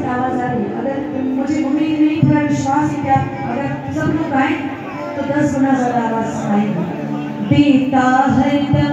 आवाज़ आ रही है। अगर मुझे उम्मीद नहीं, पूरा विश्वास है कि आप अगर सब लोग गाएं तो 10 गुना ज़्यादा आवाज़ आएगी। बीता है